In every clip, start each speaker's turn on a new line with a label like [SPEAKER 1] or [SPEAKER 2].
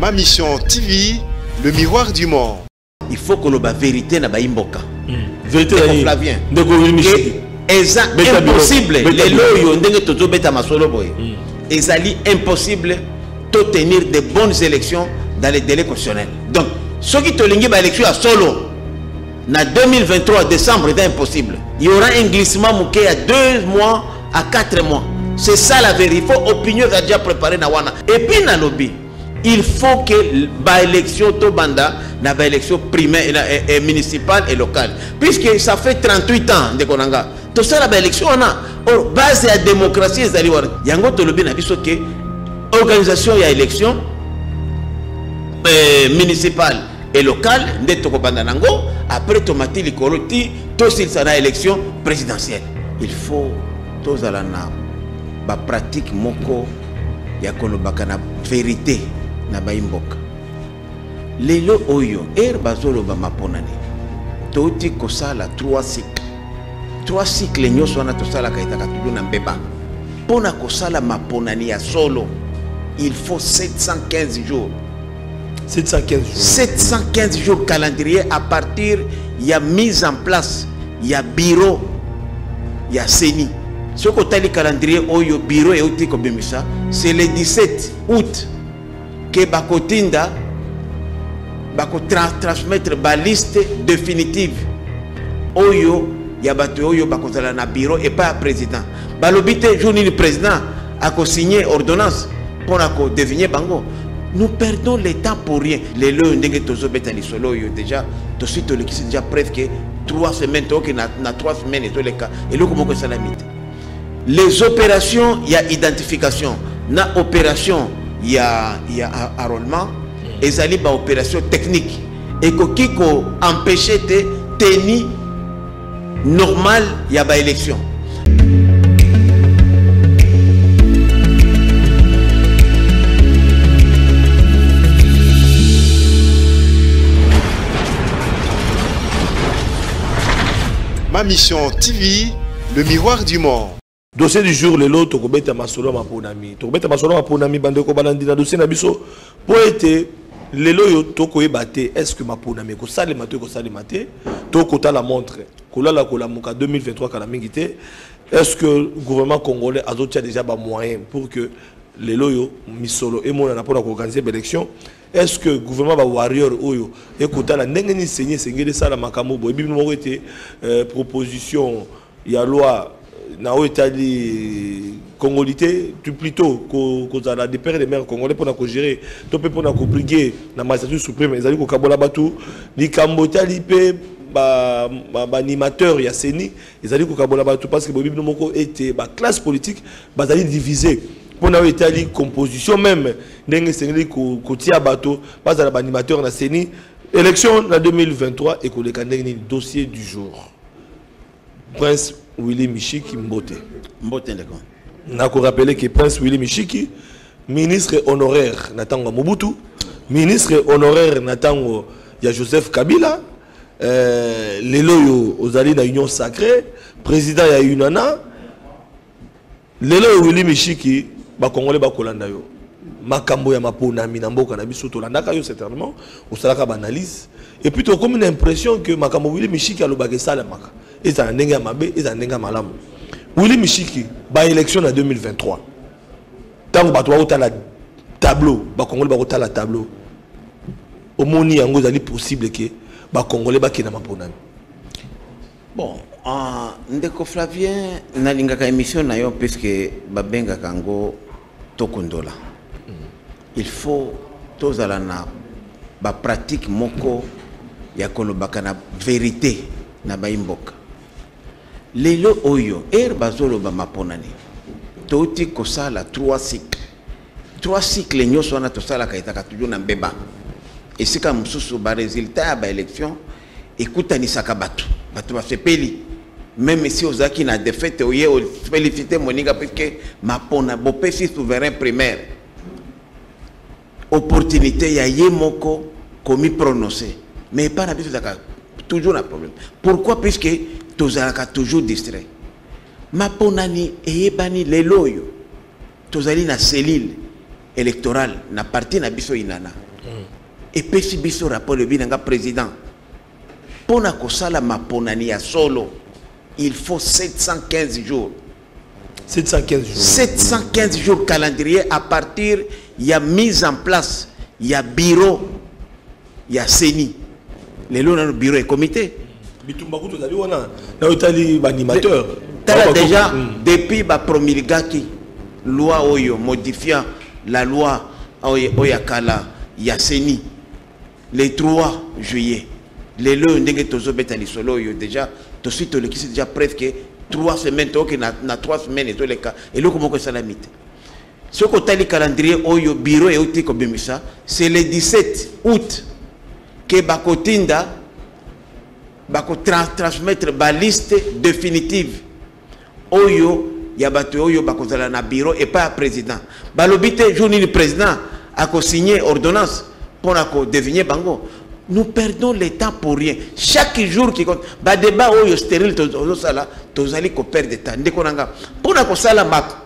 [SPEAKER 1] Ma mission TV, le miroir du monde.
[SPEAKER 2] Il faut que la vérité n'a pas imboka.
[SPEAKER 3] Vérité
[SPEAKER 2] Flavien. C'est impossible. Les lois ndenge toto beta masolo boy. Ezali impossible de tenir de bonnes élections dans les délais constitutionnels. Donc, ceux qui te linguent ba élection à solo na 2023 décembre c'est impossible. Il y aura un glissement mouké à 2 mois à 4 mois. C'est ça la vérité. Il faut opinion déjà préparée na wana. Et puis na lobby, il faut que la élection to banda na ba élection primaire et municipale et locale. Puisque ça fait 38 ans de konanga. Tout ça la ba élection on a base de la démocratie ezali wana. Yango to lobby na biso que organisation ya élection municipale et locale ndeto ko banda nango après tomati likoloti to s'il sera élection présidentielle. Il faut tous à la ba pratique moko ya kolobaka na vérité na ba imboka lelo oyo bazolo ba maponani toti kosala 3 cycles nyoso na tosala kaitaka tudu na mbeba pona kosala maponani ya solo il faut 715 jours 715 jours calendrier à partir ya mise en place ya bureau ya seni. Ce que tu calendrier oyo bureau et outil comme ça, c'est le 17 août que Bakotinda bako transmettre la liste définitive. Oyo yabato oyo bakotala na bureau et pas président. Balobité journée le président a signé ordonnance pour devenir bango. Nous perdons le temps pour rien. Les lois ndenge tozo betali solo yo déjà tout de suite c'est déjà presque 3 semaines donc na 3 semaines et tout les cas et le comment que ça la mythe. Les opérations, il y a identification. Na opération, il y a enrôlement. Et ça y a opération technique. Et qui peut empêcher de tenir normal, il y a une élection.
[SPEAKER 1] Ma mission TV, le miroir du monde.
[SPEAKER 3] Dossier du jour, le lot, Tokobeta Masolo Maponami. Tokobeta Masolo Maponami, Bandeko Balandina, dossier Nabiso, pour être le lot, Tokoe Bate, est-ce que Maponami, ko sale mate, ko sale mate, Tokota la montre, Kola la Kolamuka 2023, Kalamingite, est-ce que le gouvernement congolais a déjà des moyens pour que les loyaux, Misolo et mon apport à organiser l'élection? Est-ce que le gouvernement va warrior Oyo, écoutez, la Nengeni Seigneur, Seigneur de Sala Makamobo, et bien, nous avons été proposition, il y a loi. Na Italie congolité plutôt que la des pères et des mères congolais pour gérer to pe pour briguer na magistrature suprême ezali ko kabola batu li kambota li pe ba animateur ya seni ezali ko kabola batu parce que bobi no moko était ba classe politique bazali divisé pour na Italie composition même ndenge sengeli ko tia bato bazala ba animateur na seni élection en 2023 et ko le kandeni dossier du jour Prince Willy Michiki Mbote.
[SPEAKER 2] Mbote d'accord.
[SPEAKER 3] N'a qu'à rappeler que Prince Willy Michiki, ministre honoraire Natango Mobutu, ministre honoraire Natango ya Joseph Kabila, les loyaux aux alliés de l'Union sacrée, président ya Unana, les loyaux Willy Michiki, ba Congolais ba Kolanda yo. Makambo ya mapona minamboka na biso to landaka yo certainement, au salaka banalise. Et puis tu as comme une impression que Makambo Willy Michiki a le bagage salamaka. Et ça n'enga mabe, et ça n'enga malam. Willy Michiki, ba élection en 2023. Tant que tu as la tableau, ba Congolais ba la tableau. Au moni yango zali possible que ba Congolais ba kina mapona.
[SPEAKER 2] Bon, ndeko Flavien na lingaka émission na yo puisque ba benga kango tokondola. Il faut tous à la ba pratique moko ya kolobaka na vérité na ba imboka. Lelo oyo bazolo ba maponani toti kosala 3 cycles nyoso na tosala kaitaka tudu na mbeba esika mususu ba résultat ba élection ekutani saka batu ba sepeli même si ozaki na défaite oye o féliciter moninga parce que mapona bopesi souverain primaire opportunité ya yemoko commis prononcé mais pas na biso toujours un problème. Pourquoi? Puisque tous toujours distrait. Maponani eyebani leloyo. Tous na cellule électorale na parti na biso inana. et puis si biso rapport le binanga président pour na kosala maponani ya solo il faut 715 jours
[SPEAKER 3] 715 jours
[SPEAKER 2] 715 jours calendrier à partir il y a mise en place il y a bureau il y a CENI les lois dans le bureau et comité
[SPEAKER 3] bitumba kuto zali wana na otali animateur
[SPEAKER 2] déjà depuis ba promulgaki loi oyo modifiant la loi oyakala ya CENI le 3 juillet les lois ndenge tozo beta lisolo oyo déjà to suite le qui c'est déjà presque 3 semaines to que na 3 semaines to le cas et le comment que ça la mite ce qu'on tali calendrier oyo bureau et outil comme ça c'est le 17 août que bakotinda bako transmettre ba liste définitive oyo ya bato oyo bakozala na bureau et pas président balobité journée du président a signé ordonnance pour devenir bango. Nous perdons le temps pour rien. Chaque jour qui compte, ba débat oyo stérile tozo sala tozali ko perdre de temps ndekonanga pour na ko sala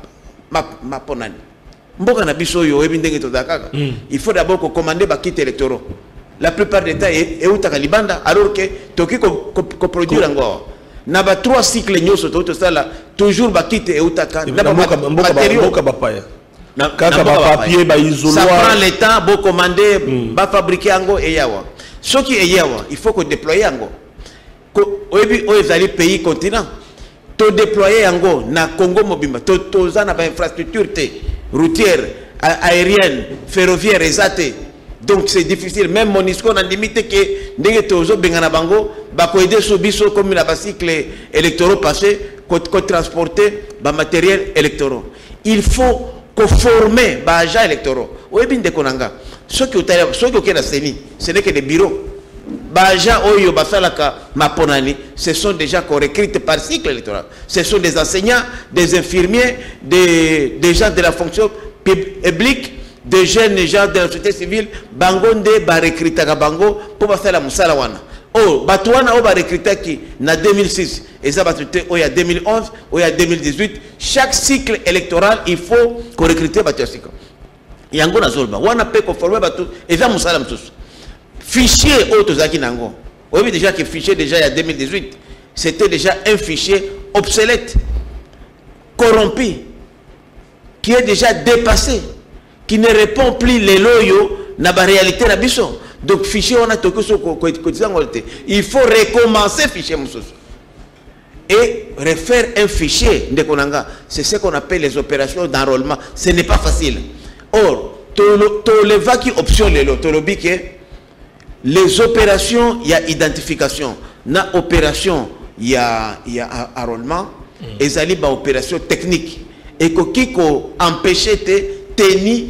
[SPEAKER 2] ma ponani mboka na biso yo ebindenge tozakaka il faut d'abord ko commander ba kit électoraux. La plupart des temps et utaka libanda alors que toki ko produire encore na ba 3 cycles nyoso to sala toujours ba kit et utaka na ba matériaux
[SPEAKER 3] kaka ba papier ba isoloir
[SPEAKER 2] ça prend le temps bo commander ba fabriquer ango et yawa ce qui est yawa il faut que déployer ango ko oyebi oyezali pays continent to déployer ango na Congo mobimba to za na ba infrastructure routière aérienne ferroviaire exate. Donc c'est difficile, même Monisco n'a limité que ndenge tozo bengana bango bako aider so biso comme la cycle électoraux passé ko transporter ba matériel électoraux. Il faut qu'on former ba agents électoraux. Oyebi ndekonanga. Ceux qui ont la CENI, ce n'est que des bureaux. Ba agents oyo basalaka maponani, ce sont déjà qu'on recrute par cycle électoral. Ce sont des enseignants, des infirmiers, des gens de la fonction publique, des jeunes gens de la société civile, bangonde ba recruter bango pour faire la musala wana. Oh, batouana o ba recruter qui na 2006 et ça batute o ya 2011 o ya 2018 chaque cycle électoral il faut qu'on recruter batouasiko. Yango na zolba wana pe ko former batu et ça musala mtusu. Fichier o tozaki nango. On voit déjà que fichier déjà il y a 2018 c'était déjà un fichier obsolète, corrompu, qui est déjà dépassé, qui ne répond plus les loyaux na ba réalité na biso. Donc fichier on a toko so il faut recommencer fichier mususu et refaire un fichier ndekonanga. C'est ce qu'on appelle les opérations d'enrôlement. Ce n'est pas facile. Or to le vaki option lelo to lobi que les opérations il y a identification na opération il y a enrôlement et zali ba opération technique et ko empêcher te tenir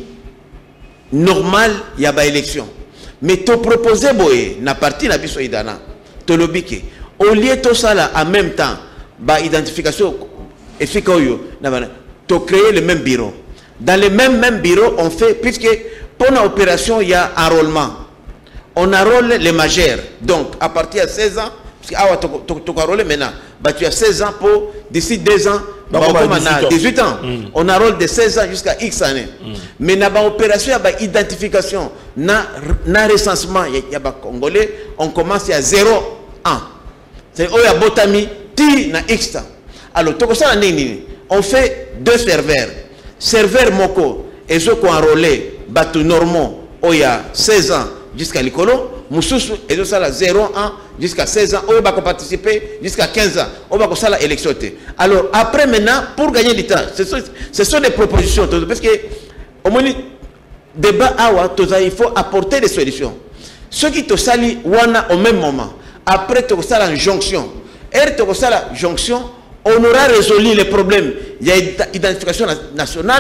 [SPEAKER 2] normal il y a ba élection. Mais te proposer boye na partie na biso idana to lobike au lieu to sala en même temps ba identification efika oyo na bana to créer le même bureau. Dans le même bureau on fait puisque pour une opération il y a enrôlement. On enrôle les majeurs. Donc à partir de 16 ans parce que tu enrôles maintenant bah tu as 16 ans pour d'ici 2 ans bah, 18 ans. On enrôle de 16 ans jusqu'à X années. Mais na ba opération ya ba identification na recensement ya ba congolais on commence à 0 ans. C'est oya botami ti na X temps. Alors to ko ça nini on fait 2 serveurs. Serveur moko et ceux qui ont enrôlé batu normaux oya 16 ans jusqu'à l'école mususu et ça la 0 ans jusqu'à 16 ans oya ba participer jusqu'à 15 ans oya ba ça la élection. Alors après maintenant pour gagner du temps ce sont des propositions parce que au moins débat awa il faut apporter des solutions. Ceux qui te salient wana au même moment après te ça la jonction et te ça la jonction on aura résolu les problèmes. Il y a identification nationale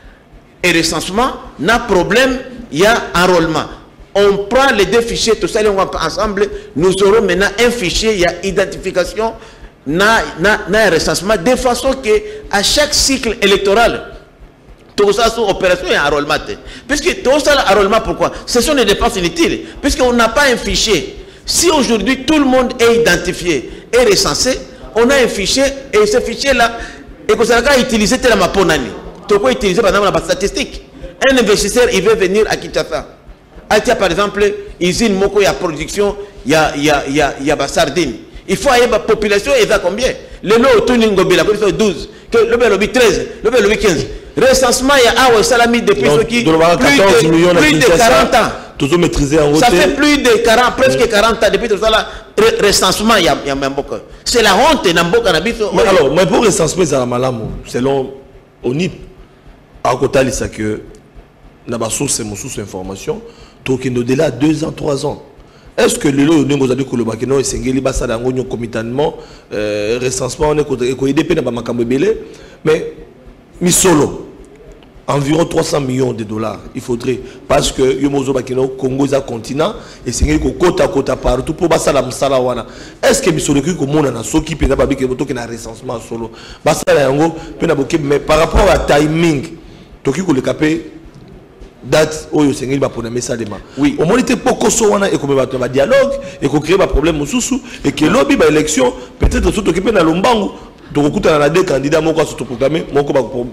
[SPEAKER 2] et recensement, il y a problème, il y a enrôlement. On prend les 2 fichiers, tout ça, on va ensemble, nous aurons maintenant un fichier, il y a identification, il y a recensement, de façon que à chaque cycle électoral, tout ça sont opérations et enrôlement. Puisque tout ça, l'enrôlement, pourquoi? Ce sont des dépenses inutiles, puisqu'on n'a pas un fichier. Si aujourd'hui tout le monde est identifié et recensé, on a un fichier et ce fichier-là, et que ça va utiliser tel ma ponani. Tu peux utiliser par exemple la statistique. Un investisseur, il veut venir à Kinshasa. atia par exemple usine moko ya production ya ba sardine. Il faut aller la population et va combien? Le lot tout ngobela ko 12, que le lobby 13, le lobby 15. Recensement ya awa salami depuis ce qui plus de 40 ans.
[SPEAKER 3] Toujours maîtriser en
[SPEAKER 2] ça fait plus de 40, presque 40 ans depuis tout ça là, recensement il y a Mboka. C'est la honte na Mboka na biso.
[SPEAKER 3] Alors, mais pour recensement ça la malamu, selon ONIP, à côté ça que na ba source information, donc il au-delà 2 ans, 3 ans. Est-ce que le lot nous avons dit que le bakino est singeli basa dango nyo comitanement recensement on est ko IDP na ba makambo belé, mais mi solo environ 300 millions de dollars il faudrait parce que yomozo bakino Congo za continent et singeli ko kota partout pour basa la msala wana. Est-ce que mi solo ko mona na soki pena ba bike boto na recensement solo basa la yango pena boke mais par rapport à timing toki ko le capé date oyo sengeli ba pona message dema oui au moins était poko so wana et comme ba dialogue et ko créer ba problème mususu et que lobby ba élection peut-être surtout qui peut na lombangu donc kuta na deux candidats moko so proclamer moko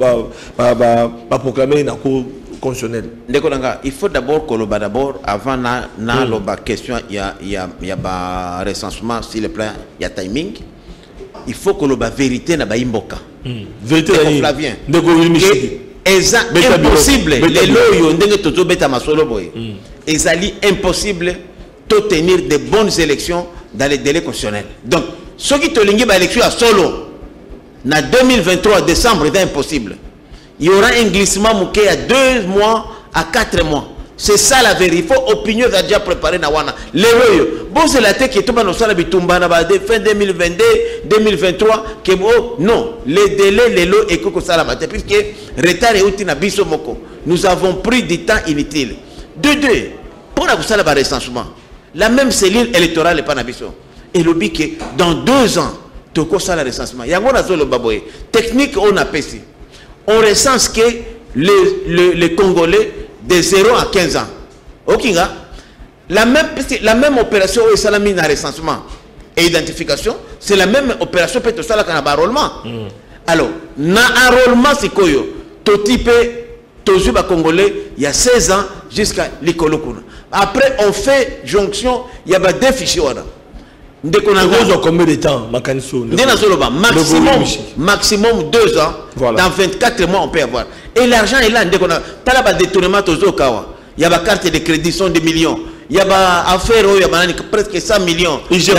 [SPEAKER 3] ba proclamer na cour constitutionnelle
[SPEAKER 2] ndeko nanga il faut d'abord koloba d'abord avant na loba question ya ba recensement sur le plan ya timing il faut koloba vérité na ba imboka
[SPEAKER 3] vérité
[SPEAKER 2] Flavien
[SPEAKER 3] ndeko Michel
[SPEAKER 2] impossible les loyo ndenge toto beta masolo boy ezali impossible de tenir de bonnes élections dans les délais constitutionnels. Donc ceux qui te lingi ba élection à solo na 2023 décembre c'est impossible. Il y aura un glissement mouké à 2 mois à 4 mois. C'est ça la vérité. Il faut opinion déjà préparé na wana. Les loyo bon c'est la tête qui est tombée dans la bitumba na ba fin 2022 2023 que non les délais les lots et que ça la matin puisque retard et outil na biso moko nous avons pris du temps inutile de pour la ça la recensement la même cellule électorale est pas na biso et le but que dans 2 ans to ça la recensement yango na zo le baboye technique on a pesi on recense que les Congolais de 0 à 15 ans OK la même opération où salami na recensement et identification c'est la même opération peut ça la kana enrôlement alors na enrôlement c'est koyo to type toujours congolais il y a 16 ans jusqu'à l'école kuna après on fait jonction il y a des fichiers wana ndeko na
[SPEAKER 3] combien de temps makaniso
[SPEAKER 2] ndena soloba maximum 2 ans voilà. Dans 24 mois on peut avoir et l'argent est là ndeko na tala ba détournement tozo kawa il y a ba carte de crédit sont des millions il y a ba affaire il y a presque 100 millions il y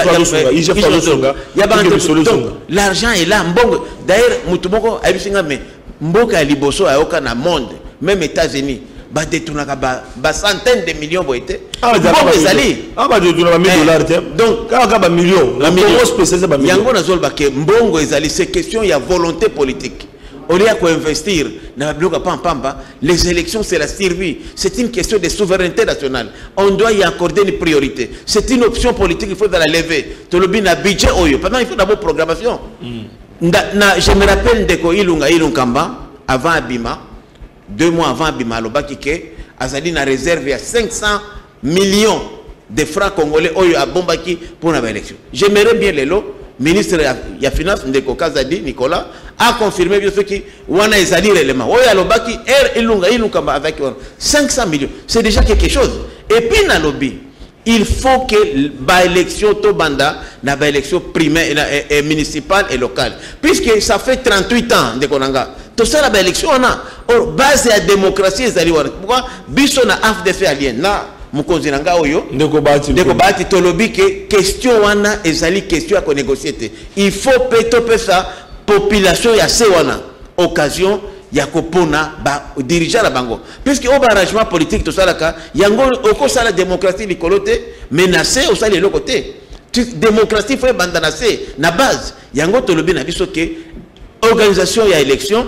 [SPEAKER 2] a l'argent est là mbongo d'ailleurs mutumoko abisinga mais mboka liboso ayoka na monde même États-Unis ba détournaka ba centaines de millions boité mbongo ezali
[SPEAKER 3] ba détournaka $1000
[SPEAKER 2] donc
[SPEAKER 3] kaka ba millions la million spécialisé ba millions
[SPEAKER 2] yango nazolba ke mbongo ezali c'est question il y a volonté politique. Au lieu d'investir dans les élections, c'est la survie. C'est une question de souveraineté nationale. On doit y accorder une priorité. C'est une option politique, il faut la lever. Tu as un budget. Pendant il faut d'abord programmation. Je me rappelle de Ilungamba, avant Abima, 2 mois avant Abima, Azali na réserve il y a 500 millions de francs congolais à Bombaki pour l'élection. J'aimerais bien les lots. Ministre ya finance ndeko Kazadi Nicolas a confirmé bien ce qui wana ezali réellement oya lobaki ilunga avec 500 millions c'est déjà quelque chose et puis na lobby il faut que ba élection to banda na ba élection primaire et municipale et locale puisque ça fait 38 ans ndeko nanga tout ça la ba élection on or base à démocratie ezali wana pourquoi biso na AFDF alien na mukonzi nanga oyo ndeko bati tolobi ke question wana ezali question à négocier il faut peto pesa population ya se wana occasion ya kopona ba dirigeant la bango puisque au arrangement politique to salaka yango oko sala démocratie likolote menacé au sala le côté démocratie faut bandanase na base yango tolobi na biso ke organisation ya élection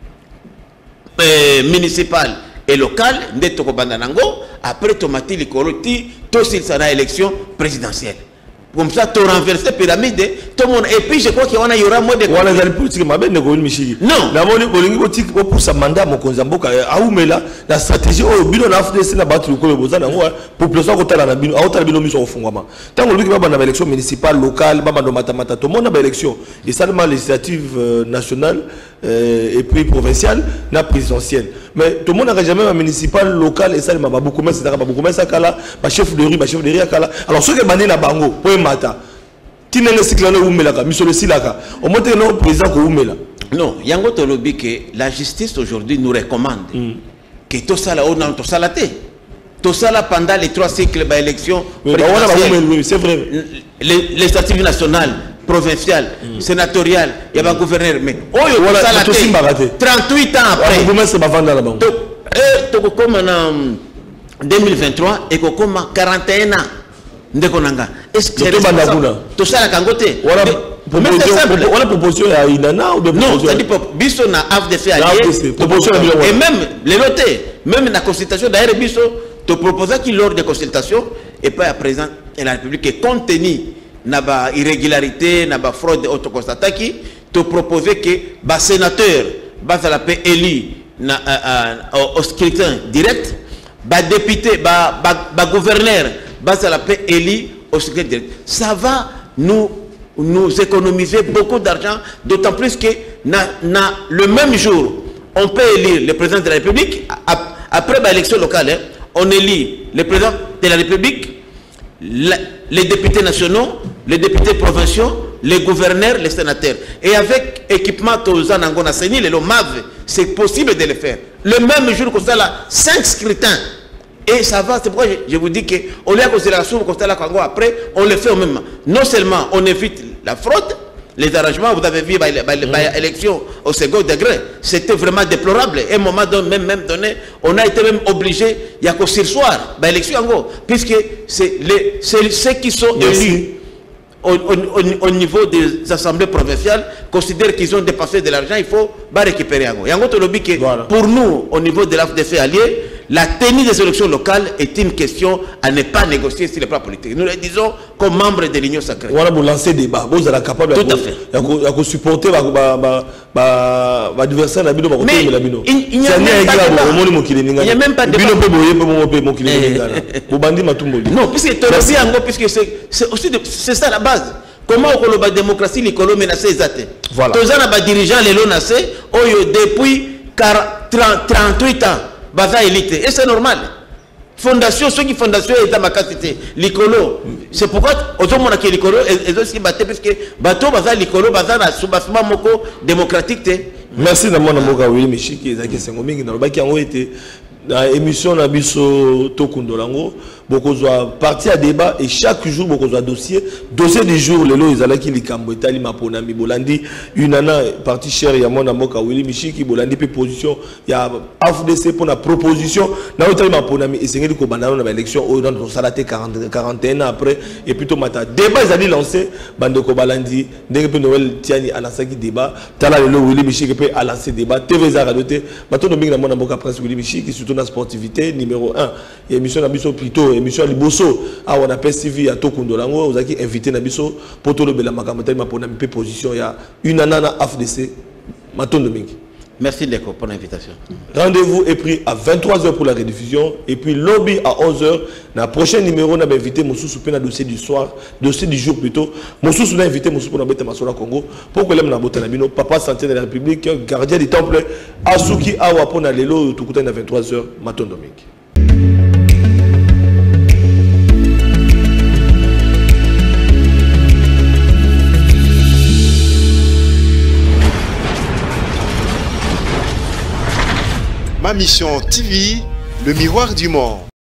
[SPEAKER 2] municipale et local ndeto ko bandanango après tomati likoloti to s'il sera élection présidentielle comme ça tu renverses la pyramide tout le monde et puis je crois qu'il y aura moins de
[SPEAKER 3] voilà la politique ma ben ko michiki
[SPEAKER 2] non
[SPEAKER 3] na moni bolingi politique pour sa mandat mo konzamboka aumela la stratégie au bino na FDC na battre ko bozana ngo population ko tala na bino a tala bino miso ofungwama tango luki baba na élection municipale locale baba ndo matamata to mona ba élection et seulement législative nationale et puis provinciale na présidentielle mais tout le monde n'a jamais un municipal local et ça ma beaucoup mais c'est beaucoup mais ça kala ba chef de riz kala alors ceux qui bandé na bango pour mata tinele cycle na umelaka misolo silaka au moins le président ko umela
[SPEAKER 2] non yango to lobi que la justice aujourd'hui nous recommande que tout ça là on a tout ça là tout ça là pendant les 3 cycles ba élection
[SPEAKER 3] c'est vrai
[SPEAKER 2] les statuts nationales provincial, sénatorial, il y a un gouverneur, mais oh, il y a 38 ans après. Comme en 2023 et comme en 41 ans. Est-ce que tout ça la kangoté?
[SPEAKER 3] On a proposition à Inana ou de
[SPEAKER 2] non, c'est-à-dire biso na AFDC allié et même les notés, même la consultation d'ailleurs biso te proposa qu'il lors des consultations et pas à présent et la République est contenue naba irrégularité naba fraude autoconstaté qui te proposer que ba sénateur ba la paix élu au scrutin direct ba député ba gouverneur ba la paix élu au scrutin direct ça va nous économiser beaucoup d'argent d'autant plus que le même jour on peut élire le président de la République après l'élection locale hein, on élit le président de la République les députés nationaux, les députés provinciaux, les gouverneurs, les sénateurs. Et avec équipement Tozanangona Seni, le MAV, c'est possible de le faire. Le même jour qu'on a là, 5 scrutins. Et ça va, c'est pourquoi je vous dis qu'on lui a causé la source, qu'on a là, après, on le fait au même moment. Non seulement on évite la fraude, les arrangements, vous avez vu l'élection au second degré, c'était vraiment déplorable. Et à un moment donné, même donné, on a été même obligé, il y a qu'au sursoir, l'élection en gros, puisque c'est ceux qui sont élus au niveau des assemblées provinciales considèrent qu'ils ont dépassé de l'argent, il faut récupérer en gros. Et en gros, pour nous, au niveau de l'AFDC allié, la tenue des élections locales est une question à ne pas négocier sur le plan politique. Nous le disons comme membres de l'Union sacrée.
[SPEAKER 3] Voilà, vous lancez débat. Vous êtes capable de supporter l'adversaire.
[SPEAKER 2] Mais il n'y a même pas de débat. Non, puisque c'est aussi ça la base. Comment on la démocratie, l'école menacée les athées. Voilà. Tous les dirigeants, les lots depuis 38 ans. Baza élite et c'est normal. Fondation, ceux qui fondation est dans ma capacité. L'écolo, c'est pourquoi aujourd'hui on a l'écolo et aussi batté parce que bateau baza l'écolo baza na soubassement moko démocratique.
[SPEAKER 3] Merci d'avoir namoka oui Michiki ezaki sengo mingi na lobaki yango été dans émission na biso tokundolango beaucoup zoa partie à débat et chaque jour beaucoup zoa dossier du jour les lois ezalaki likambo etali mapona mi bolandi une nana partie chère ya mona moka Willy Michiki bolandi pe position ya AFDC pour la proposition na etali mapona mi esengeli ko bandana na élection au dans salate 41 après et plutôt mata débat ezali lancé bande ko balandi ndenge pe Noël tiani alasaki débat tala le Willy Michiki pe a lancé débat TV za radoté bato no mingi na mona moka prince Willy Michiki surtout la sportivité numéro 1 et émission na biso plutôt émission liboso a on appelle CV à Tokundolango vous avez invité na biso pour tout le bela makamoteli mapona mpe position ya une nana AFDC Matondo mingi.
[SPEAKER 2] Merci Ndeko pour l'invitation.
[SPEAKER 3] Rendez-vous est pris à 23h pour la rediffusion et puis lobby à 11h. Dans le prochain numéro, on a invité Moussou Soupé dans le dossier du soir, dossier du jour plutôt. Moussou Soupé a invité Moussou pour nous Masola Congo pour que l'aime na Nabino, papa santé de la République, gardien du temple, Asuki Awa pour na lelo tout à 23h, Matondo mingi.
[SPEAKER 1] Ma mission TV, le miroir du monde.